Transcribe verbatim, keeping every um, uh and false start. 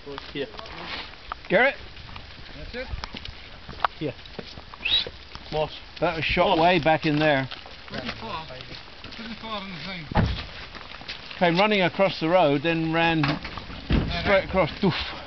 Here. Garrett? That's it? Here. What? That was shot What? way back in there. Pretty far. Pretty far in the thing. Came running across the road, then ran straight across. Doof.